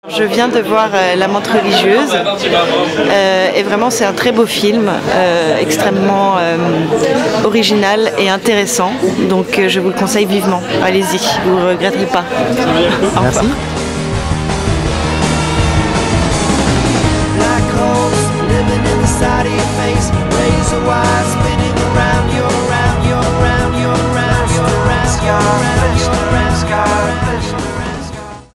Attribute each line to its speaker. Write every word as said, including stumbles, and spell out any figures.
Speaker 1: Je viens de voir euh, La menthe religieuse euh, et vraiment c'est un très beau film, euh, extrêmement euh, original et intéressant, donc euh, je vous le conseille vivement. Allez-y, vous ne regretterez pas. Au revoir.
Speaker 2: Merci.